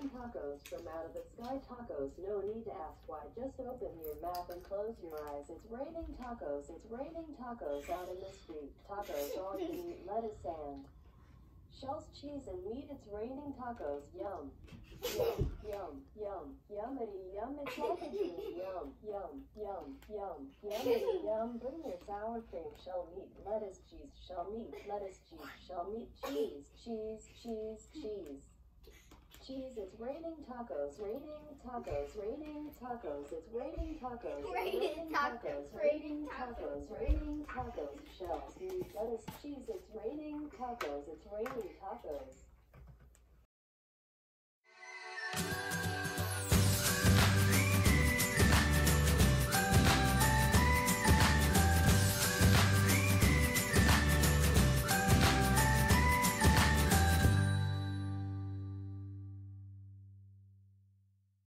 raining tacos from out of the sky. Tacos, no need to ask why. Just open your map and close your eyes. It's raining tacos. It's raining tacos out in the street. Tacos, all you can eat, lettuce, sand, shells, cheese, and meat. It's raining tacos. Yum. Yum, yum, yum, yummity, yum. It's like a dream. Yum, yum, yum, yum, yummity, yum. Bring your sour cream, shell, meat, lettuce, cheese, shell, meat, lettuce, cheese, shell, meat, cheese, cheese, cheese, cheese. Cheese, it's raining tacos, raining tacos, raining tacos, it's raining tacos, Raining tacos, raining tacos, raining tacos, shells, meat, lettuce, cheese, it's raining tacos, it's raining tacos.